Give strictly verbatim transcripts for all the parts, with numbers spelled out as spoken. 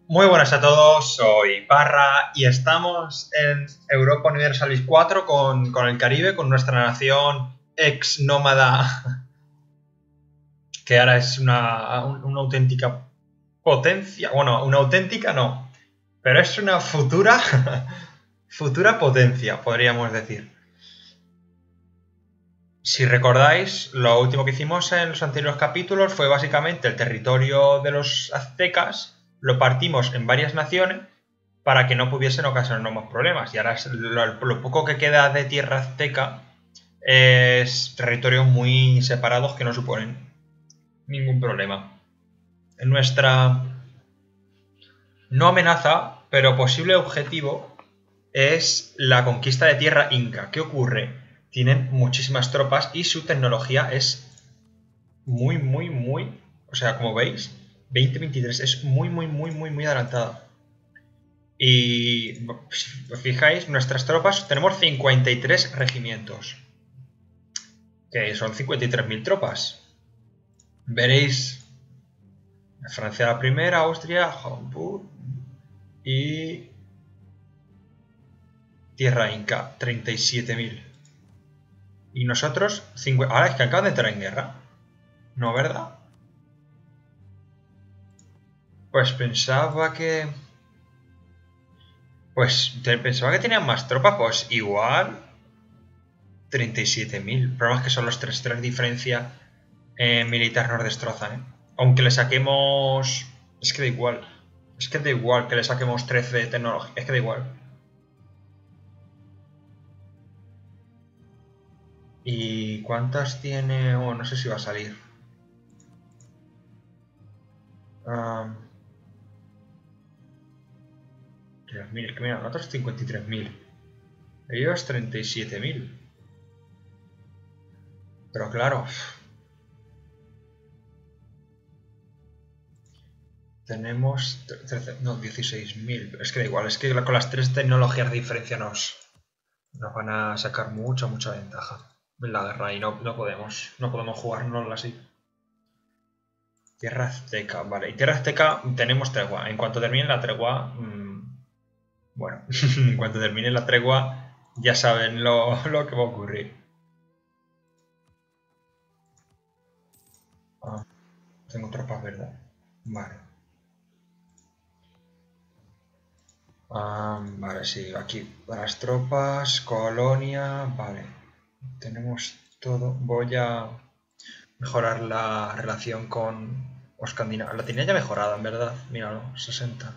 Muy buenas a todos, soy Parra y estamos en Europa Universalis cuatro con, con el Caribe, con nuestra nación ex nómada, que ahora es una, una auténtica potencia. Bueno, una auténtica no, pero es una futura, futura potencia, podríamos decir. Si recordáis, lo último que hicimos en los anteriores capítulos fue básicamente el territorio de los aztecas. Lo partimos en varias naciones para que no pudiesen ocasionarnos más problemas. Y ahora lo, lo poco que queda de tierra azteca es territorios muy separados que no suponen ningún problema. Nuestra no amenaza, pero posible objetivo es la conquista de tierra inca. ¿Qué ocurre? Tienen muchísimas tropas y su tecnología es muy, muy, muy... O sea, como veis, veinte veintitrés es muy, muy, muy, muy, muy adelantada. Y si os fijáis, nuestras tropas, tenemos cincuenta y tres regimientos. Que son cincuenta y tres mil tropas. Veréis Francia la primera, Austria, Hamburg y Tierra Inca, treinta y siete mil. Y nosotros, cincuenta... ahora es que acaban de entrar en guerra. ¿No, verdad? Pues pensaba que... Pues pensaba que tenían más tropas, pues igual... treinta y siete mil. El problema es que son los tres tres diferencia eh, militar nos destrozan, ¿eh? Aunque le saquemos... Es que da igual. Es que da igual que le saquemos trece de tecnología. Es que da igual. ¿Y cuántas tiene? Oh, no sé si va a salir. Um, tres mil, que mira, nosotros cincuenta y tres mil. Ellos treinta y siete mil. Pero claro... Tenemos trece, no, dieciséis mil. Es que da igual, es que con las tres tecnologías de diferencia nos, nos van a sacar mucha, mucha ventaja en la guerra y no, no podemos, no podemos jugárnosla así. Tierra azteca, vale. Y tierra azteca tenemos tregua. En cuanto termine la tregua, mmm, bueno, en cuanto termine la tregua ya saben lo, lo que va a ocurrir. Ah, tengo tropas, ¿verdad? Vale. Ah, vale, sí, aquí las tropas, colonia, vale. Tenemos todo. Voy a mejorar la relación con Escandinavia. La tenía ya mejorada, en verdad. Míralo, sesenta.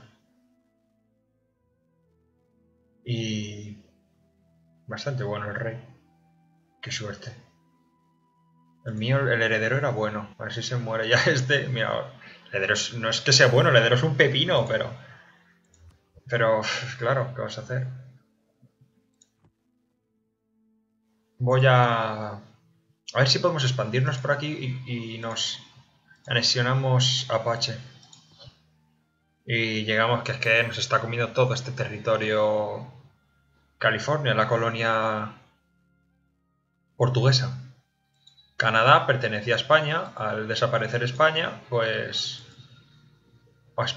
Y... bastante bueno el rey. Qué suerte. El mío, el heredero era bueno. A ver si se muere ya este. Mira, el heredero es, no es que sea bueno, el heredero es un pepino, pero... Pero, claro, ¿qué vas a hacer? Voy a... A ver si podemos expandirnos por aquí y, y nos anexionamos Apache. Y llegamos, que es que nos está comiendo todo este territorio California, la colonia portuguesa. Canadá pertenecía a España. Al desaparecer España, pues... pues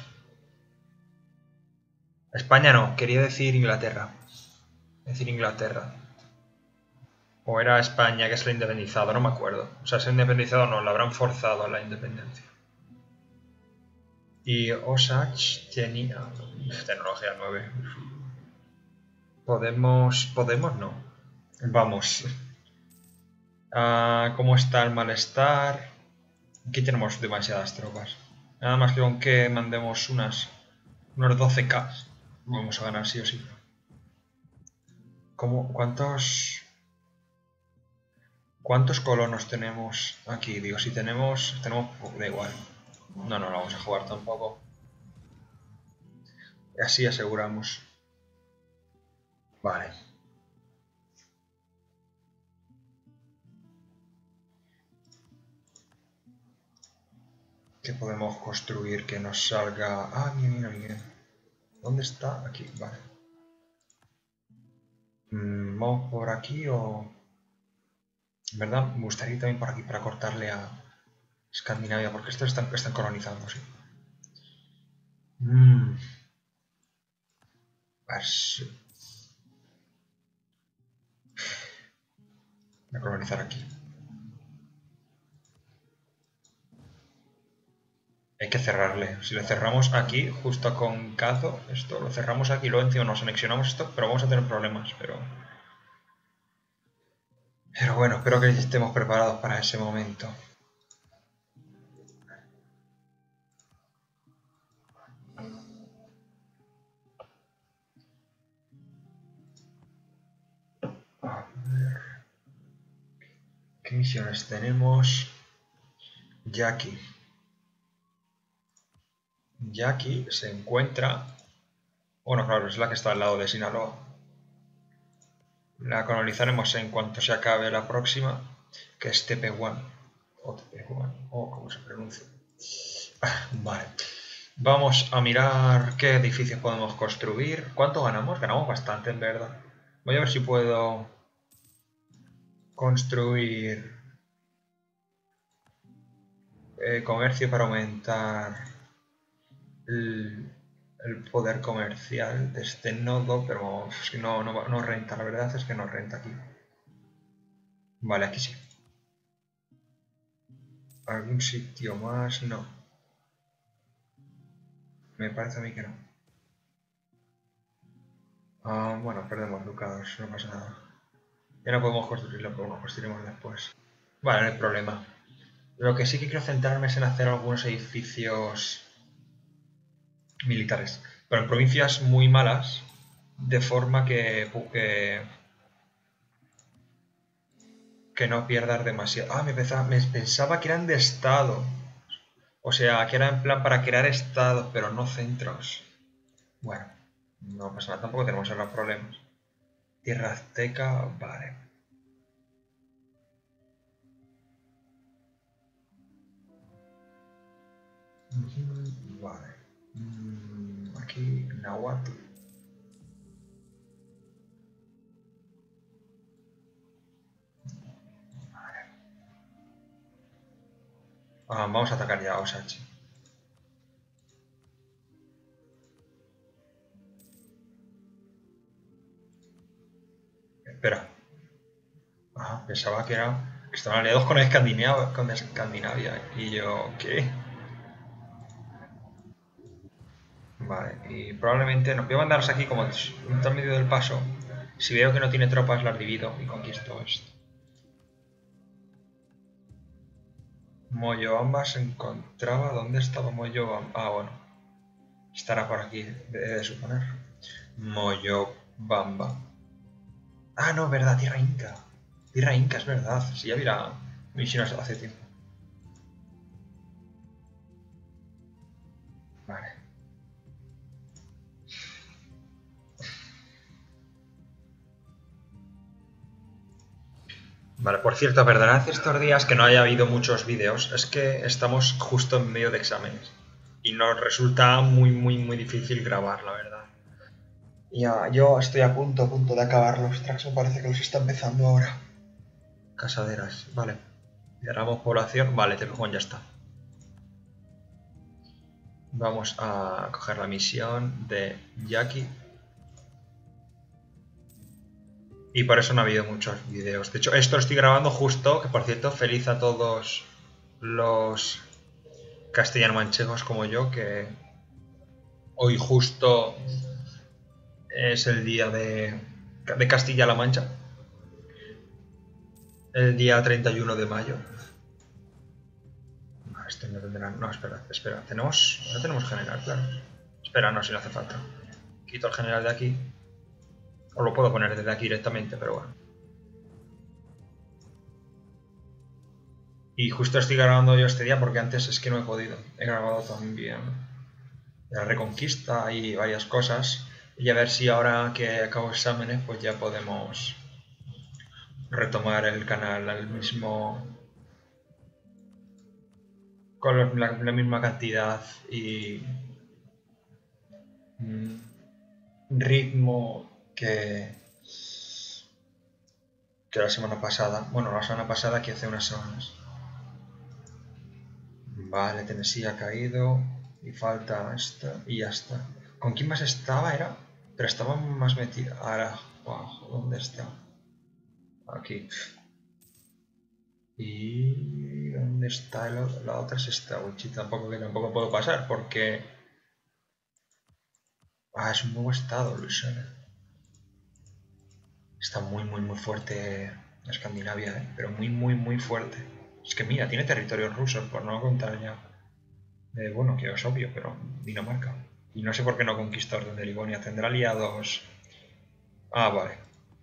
España no, quería decir Inglaterra. Decir Inglaterra. O era España que se la ha independizado, no me acuerdo. O sea, se ha independizado no, la habrán forzado a la independencia. Y Osage tenía... Tecnología nueve. Podemos... Podemos no. Vamos. Uh, ¿Cómo está el malestar? Aquí tenemos demasiadas tropas. Nada más que con que mandemos unas... unos doce K. Vamos a ganar sí o sí. ¿Cómo, ¿Cuántos... ¿Cuántos colonos tenemos aquí? Digo, si tenemos... Tenemos... Da igual. No, no lo vamos a jugar tampoco. Así aseguramos. Vale. ¿Qué podemos construir que nos salga? Ah, bien, bien, bien. ¿Dónde está? Aquí, vale. Mm, ¿Vamos por aquí o...? En verdad, me gustaría ir también por aquí para cortarle a Escandinavia, porque estos están, están colonizando, sí. Mm. Así. Voy a colonizar aquí. Hay que cerrarle. Si le cerramos aquí, justo con Cazo, esto lo cerramos aquí, luego encima nos anexionamos esto, pero vamos a tener problemas. Pero, pero bueno, espero que estemos preparados para ese momento. A ver. ¿Qué misiones tenemos? Jackie. Jackie se encuentra... Bueno, claro, es la que está al lado de Sinaloa. La colonizaremos en cuanto se acabe la próxima, que es T P uno. O T P uno, o como se pronuncia. Ah, vale. Vamos a mirar qué edificios podemos construir. ¿Cuánto ganamos? Ganamos bastante, en verdad. Voy a ver si puedo construir eh, comercio para aumentar el, el poder comercial de este nodo, pero es que no, no, no renta, la verdad es que no renta aquí. Vale, aquí sí. ¿Algún sitio más? No. Me parece a mí que no. Ah, bueno, perdemos ducados, no pasa nada. Ya no podemos construirlo, pero lo construiremos después. Vale, no hay problema. Lo que sí que quiero centrarme es en hacer algunos edificios militares, pero en provincias muy malas, de forma que, que, que no pierdas demasiado. Ah, me pensaba, me pensaba que eran de estado. O sea, que era en plan para crear estados, pero no centros. Bueno, no pasa nada, tampoco tenemos ahora problemas. Tierra azteca, vale. Vale. Aquí, Nahuatl. Vale. Ah, vamos a atacar ya a Osachi. Espera. Ah, pensaba que era... que estaban aliados con Escandinavia, con Escandinavia. Y yo, ¿qué? Vale, y probablemente nos voy a mandaros aquí como un medio del paso. Si veo que no tiene tropas, las divido y conquisto esto. Moyobamba se encontraba... ¿Dónde estaba Moyobamba? Ah, bueno. Estará por aquí, debe de suponer. Moyobamba. Ah, no, verdad, Tierra Inca. Tierra Inca, es verdad. Si ya hubiera misiones hace tiempo. Vale. Vale, por cierto, perdonad estos días que no haya habido muchos vídeos. Es que estamos justo en medio de exámenes. Y nos resulta muy, muy, muy difícil grabar, la verdad. Ya, yo estoy a punto, a punto de acabar los tracks. Me parece que los está empezando ahora. Casaderas, vale. Cerramos población. Vale, T P uno ya está. Vamos a coger la misión de Jackie. Y por eso no ha habido muchos vídeos. De hecho, esto lo estoy grabando justo, que por cierto, feliz a todos los castellano-manchegos como yo, que hoy justo es el día de, de Castilla-La Mancha. El día treinta y uno de mayo. No, este no tendrá... No, espera, espera. ¿Tenemos? No tenemos general, claro. Espera, no, si no hace falta. Quito el general de aquí. O lo puedo poner desde aquí directamente, pero bueno. Y justo estoy grabando yo este día porque antes es que no he podido. He grabado también la Reconquista y varias cosas. Y a ver si ahora que acabo exámenes pues ya podemos retomar el canal al mismo... con la, la misma cantidad y mm, ritmo que, que la semana pasada. Bueno, la semana pasada que hace unas semanas. Vale, Tennessee ha caído. Y falta esto. Y ya está. ¿Con quién más estaba? ¿Era? Pero estaba más metido. Ahora, wow, ¿dónde está? Aquí. ¿Y dónde está el otro? La otra es esta, Wichi. Tampoco que tampoco puedo pasar porque. Ah, es un nuevo estado, Luisiana. Está muy, muy, muy fuerte Escandinavia, ¿eh? Pero muy, muy, muy fuerte. Es que mira, tiene territorios rusos, por no contar ya. Eh, bueno, que es obvio, pero Dinamarca. Y no sé por qué no conquistó orden de Livonia. Tendrá aliados. Ah, vale.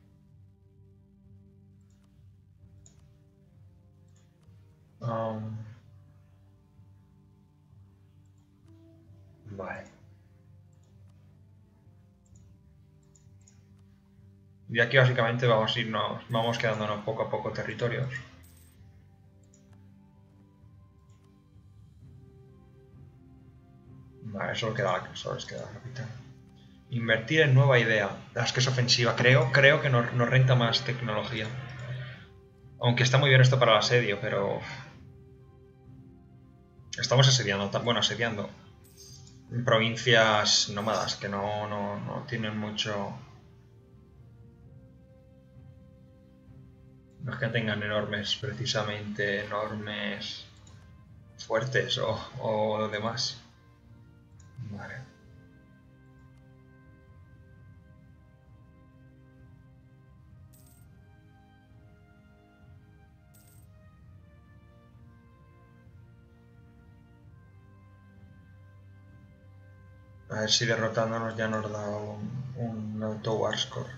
Um, vale. Y aquí básicamente vamos a irnos, vamos quedándonos poco a poco territorios. Vale, solo queda, solo les queda la capital. Invertir en nueva idea. Ah, es que es ofensiva. Creo, creo que nos, nos renta más tecnología. Aunque está muy bien esto para el asedio, pero... Estamos asediando, bueno, asediando provincias nómadas que no, no, no tienen mucho... No es que tengan enormes, precisamente, enormes fuertes o, o demás. Vale. A ver si derrotándonos ya nos da un, un auto war score.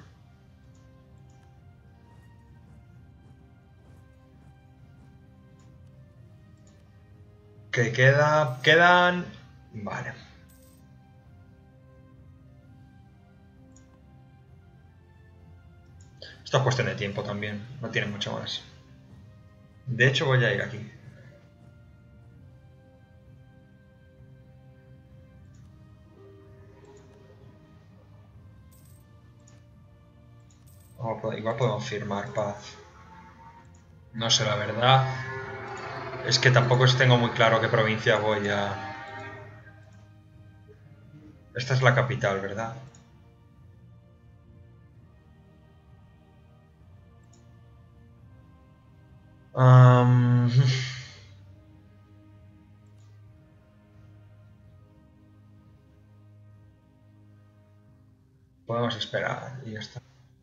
Que queda... quedan... Vale. Esto es cuestión de tiempo también, no tiene mucho más. De hecho voy a ir aquí. O igual podemos firmar paz. No sé, la verdad. Es que tampoco tengo muy claro qué provincia voy a... Esta es la capital, ¿verdad? Um... Podemos esperar y ya está.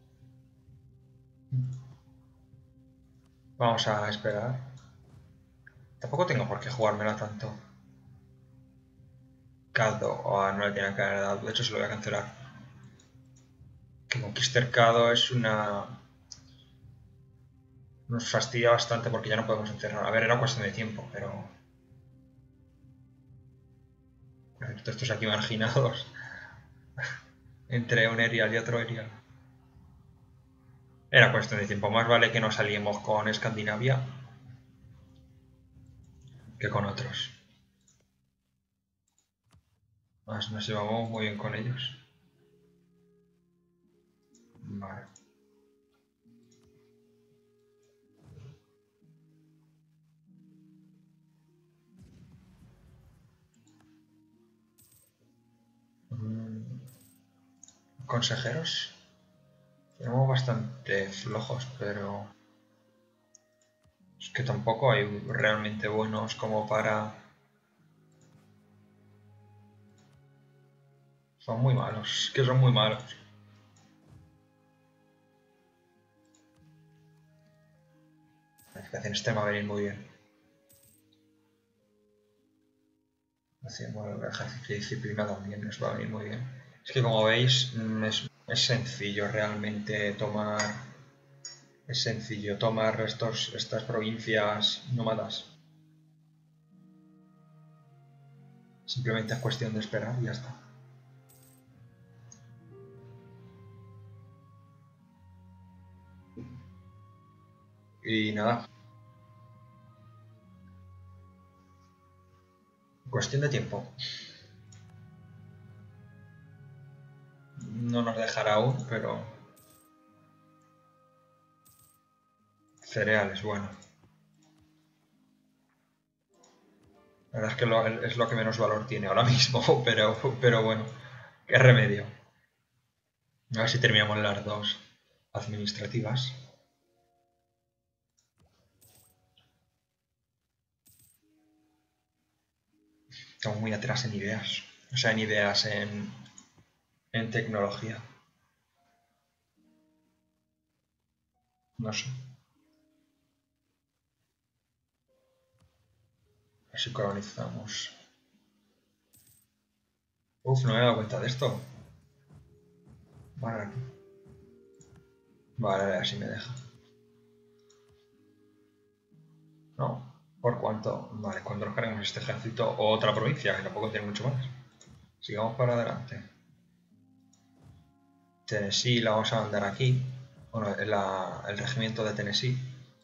Vamos a esperar. Tampoco tengo por qué jugármela tanto. Caldo. Oh, no le tiene que haber dado. De hecho, se lo voy a cancelar. Que Conquister Cado es una... Nos fastidia bastante porque ya no podemos encerrar. A ver, era cuestión de tiempo, pero... Estos aquí marginados. Entre un Erial y otro Erial. Era cuestión de tiempo. Más vale que nos aliemos con Escandinavia que con otros. Más nos llevamos muy bien con ellos. Vale. Consejeros. Tenemos bastante flojos, pero... Es que tampoco hay realmente buenos como para... Son muy malos, es que son muy malos. La edificación este va a venir muy bien. Bueno, el ejercicio de disciplina también nos va a venir muy bien. Es que como veis, es, es sencillo realmente tomar... Es sencillo tomar estos, estas provincias nómadas. Simplemente es cuestión de esperar y ya está. Y nada. Cuestión de tiempo. No nos dejará aún, pero... Cereales, bueno. La verdad es que lo, es lo que menos valor tiene ahora mismo, pero, pero bueno. ¿Qué remedio? A ver si terminamos las dos administrativas. Estamos muy atrás en ideas. O sea, en ideas en, en tecnología. No sé. A ver si colonizamos. Uf, no me he dado cuenta de esto. Vale, vale, así me deja. No, ¿por cuánto? Vale, cuando nos carguemos este ejército o otra provincia, que tampoco tiene mucho más. Sigamos para adelante. Tennessee la vamos a mandar aquí. Bueno, la, el regimiento de Tennessee.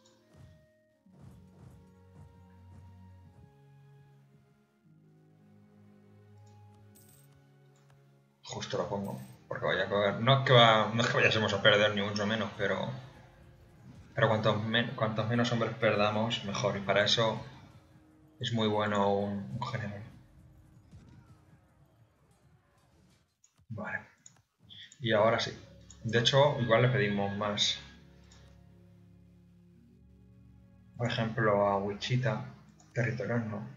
Justo lo pongo. Porque vaya a coger. No es que, va, no es que vayásemos a perder ni mucho menos, pero. Pero cuantos, men, cuantos menos hombres perdamos, mejor. Y para eso es muy bueno un, un general. Vale. Y ahora sí. De hecho, igual le pedimos más. Por ejemplo, a Wichita. Territorial no.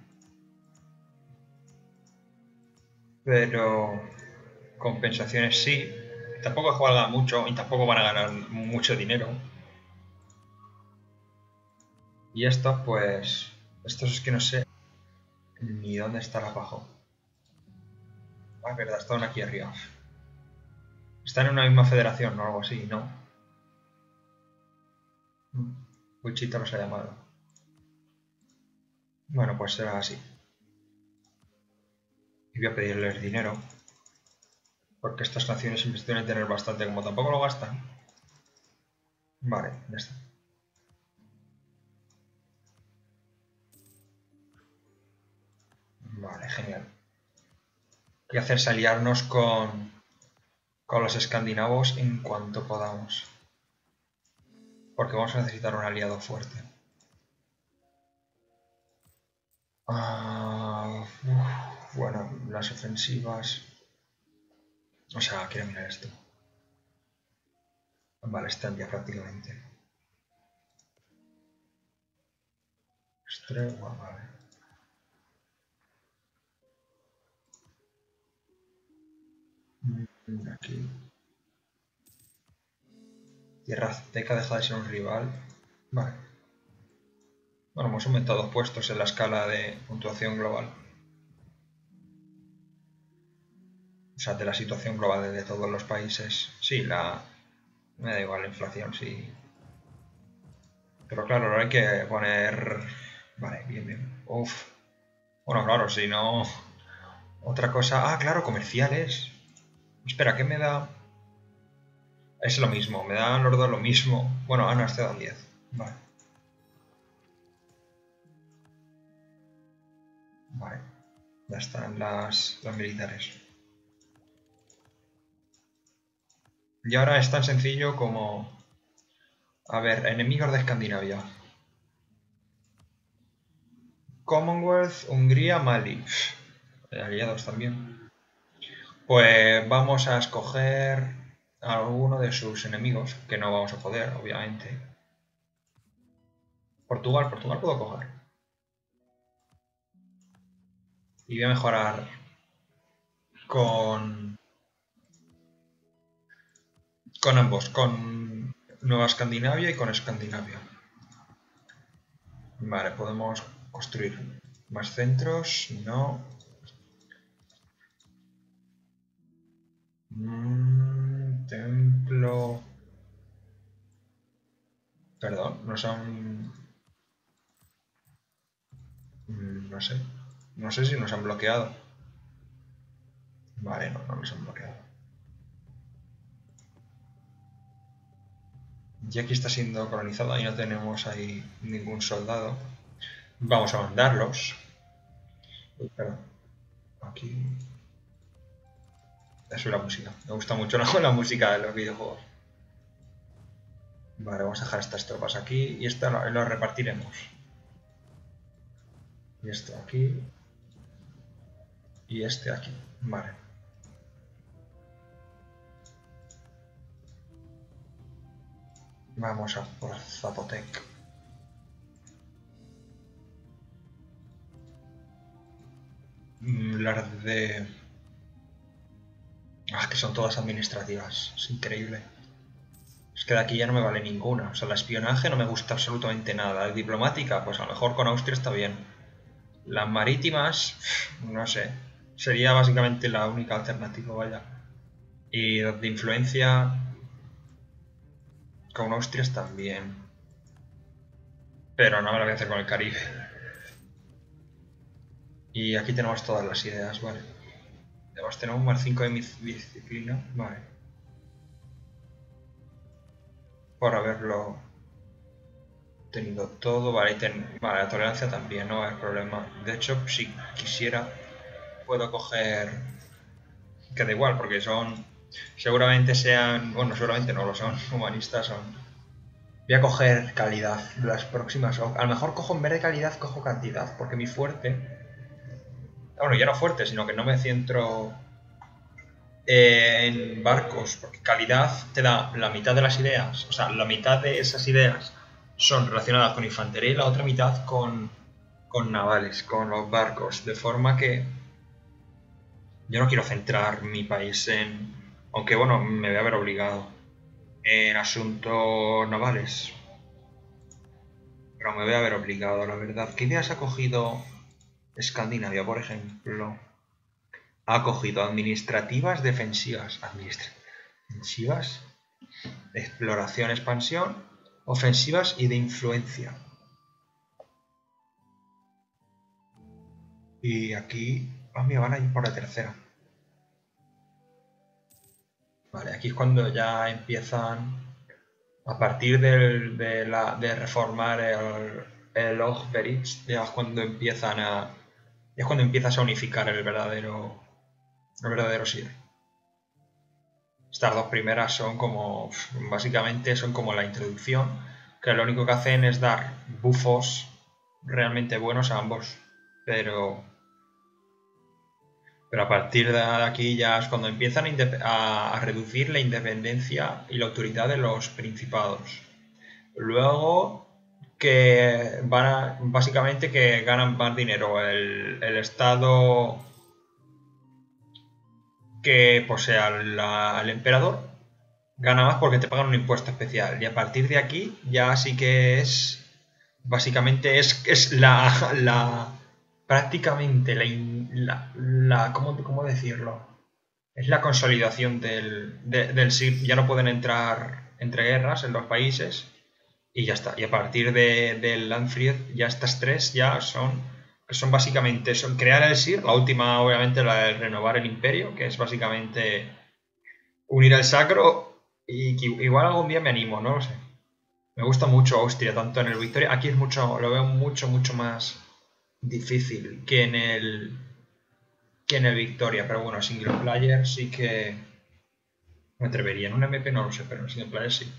Pero compensaciones sí. Tampoco juegan mucho y tampoco van a ganar mucho dinero. Y estos, pues. Estos es que no sé ni dónde estará abajo. Ah, verdad, están aquí arriba. Están en una misma federación o algo así, ¿no? Wichita los ha llamado. Bueno, pues será así. Y voy a pedirles dinero. Porque estas naciones siempre suelen tener bastante, como tampoco lo gastan. Vale, ya está. Vale, genial. Y hacerse aliarnos con, con los escandinavos en cuanto podamos. Porque vamos a necesitar un aliado fuerte. Ah, uf, bueno, las ofensivas. O sea, quiero mirar esto. Vale, están ya prácticamente. Tregua, vale. Aquí. Tierra Azteca deja de ser un rival. Vale. Bueno, hemos aumentado dos puestos en la escala de puntuación global. O sea, de la situación global de todos los países. Sí, la... Me da igual la inflación, sí. Pero claro, ahora hay que poner... Vale, bien, bien. Uf. Bueno, claro, si no... Otra cosa... Ah, claro, comerciales. Espera, ¿qué me da? Es lo mismo, me dan los dos lo mismo. Bueno, ah, no, este dan diez. Vale. Vale. Ya están las, las militares. Y ahora es tan sencillo como... A ver, enemigos de Escandinavia. Commonwealth, Hungría, Mali. Aliados también. Pues vamos a escoger a alguno de sus enemigos, que no vamos a poder, obviamente. Portugal, Portugal puedo coger. Y voy a mejorar con... Con ambos, con Nueva Escandinavia y con Escandinavia. Vale, podemos construir más centros, no. Mm, templo... Perdón, no son... Mm, no sé. No sé si nos han bloqueado. Vale, no, no nos han bloqueado. Y aquí está siendo colonizada y no tenemos ahí ningún soldado. Vamos a mandarlos. Uy, perdón. Aquí... Eso es la música. Me gusta mucho la, la música de los videojuegos. Vale, vamos a dejar estas tropas aquí y esta lo, lo repartiremos. Y esto aquí. Y este aquí. Vale. Vamos a por Zapotec. Mm, Las de... Ah, que son todas administrativas. Es increíble. Es que de aquí ya no me vale ninguna. O sea, la espionaje no me gusta absolutamente nada. La diplomática, pues a lo mejor con Austria está bien. Las marítimas, no sé. Sería básicamente la única alternativa, vaya. Y las de influencia con Austria están bien. Pero no me lo voy a hacer con el Caribe. Y aquí tenemos todas las ideas, vale. Además tenemos más cinco de mi disciplina, vale. Por haberlo tenido todo, vale, y ten, vale, la tolerancia también, no hay problema. De hecho, si quisiera, puedo coger... Que da igual, porque son... Seguramente sean... Bueno, seguramente no lo son, humanistas son... Voy a coger calidad las próximas... O a lo mejor cojo en vez de calidad, cojo cantidad, porque mi fuerte... Bueno, ya no fuerte, sino que no me centro eh, en barcos, porque calidad te da la mitad de las ideas, o sea, la mitad de esas ideas son relacionadas con infantería y la otra mitad con, con navales, con los barcos, de forma que yo no quiero centrar mi país en, aunque bueno, me voy a ver obligado, en asuntos navales, pero me voy a ver obligado, la verdad. ¿Qué ideas ha cogido Escandinavia, por ejemplo? Ha cogido administrativas defensivas. Administrativas. Exploración, expansión. Ofensivas y de influencia. Y aquí... Ah, mira, van a ir por la tercera. Vale, aquí es cuando ya empiezan... A partir del- de, la, de reformar el, el Ogberich, ya es cuando empiezan a... Ya es cuando empiezas a unificar el verdadero... El verdadero Sir. Estas dos primeras son como, básicamente son como la introducción, que lo único que hacen es dar buffos realmente buenos a ambos. Pero, pero a partir de aquí ya es cuando empiezan a, a reducir la independencia y la autoridad de los principados. Luego que van a, básicamente que ganan más dinero el, el estado que posea al emperador gana más porque te pagan un impuesto especial. Y a partir de aquí ya sí que es... Básicamente es, es la, la... Prácticamente la... la, la ¿cómo, ¿Cómo decirlo? Es la consolidación del, de, del S I R. Ya no pueden entrar entre guerras en los países. Y ya está. Y a partir de, del Landfried ya estas tres ya son... Que son básicamente... Son crear el S I R. La última obviamente la de renovar el imperio. Que es básicamente... Unir el sacro. Y que igual algún día me animo, no lo sé. Me gusta mucho Austria, tanto en el Victoria. Aquí es mucho, lo veo mucho, mucho más difícil que en el que en el Victoria. Pero bueno, single player sí que me atrevería. En un M P no lo sé, pero en single player sí.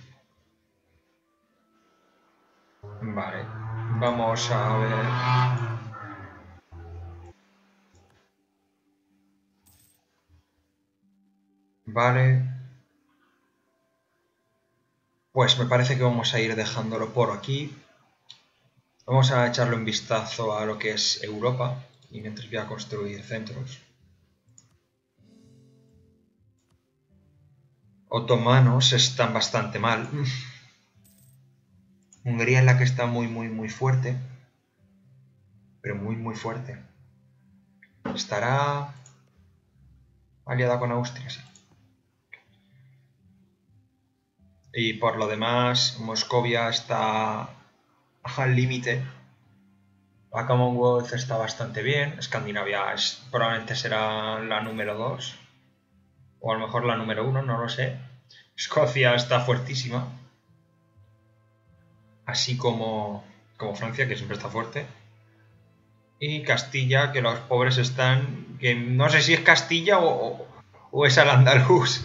Vale, vamos a ver. Vale. Pues me parece que vamos a ir dejándolo por aquí. Vamos a echarle un vistazo a lo que es Europa y mientras voy a construir centros. Otomanos están bastante mal. Hungría es la que está muy, muy, muy fuerte. Pero muy, muy fuerte. Estará aliada con Austria, sí. Y por lo demás, Moscovia está al límite. La Commonwealth está bastante bien. Escandinavia es, probablemente será la número dos. O a lo mejor la número uno, no lo sé. Escocia está fuertísima. Así como, como Francia, que siempre está fuerte. Y Castilla, que los pobres están... que no sé si es Castilla o, o es al andaluz.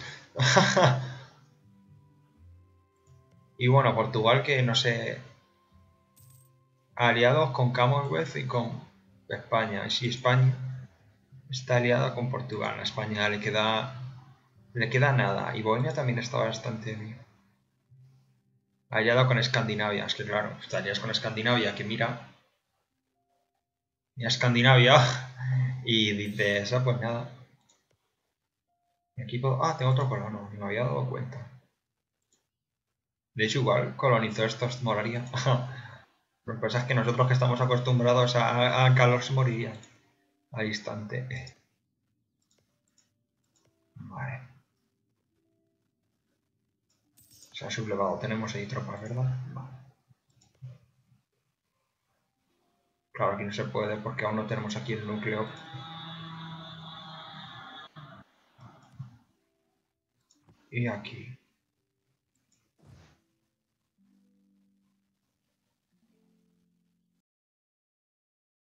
Y bueno, Portugal, que no sé... Aliados con Commonwealth y con España. Y si España está aliada con Portugal, a España le queda... le queda nada. Y Bohemia también está bastante bien. Aliado con Escandinavia. Es que claro, estarías con Escandinavia que mira. Mira Escandinavia. Y dices, ah, pues nada. Mi equipo. Ah, tengo otro colono. No me había dado cuenta. De hecho, igual colonizó estos molaría. Lo que pasa es que nosotros que estamos acostumbrados a, a calor se moriría al instante. Vale. Se ha sublevado. Tenemos ahí tropas, ¿verdad? Vale. Claro, aquí no se puede porque aún no tenemos aquí el núcleo. Y aquí.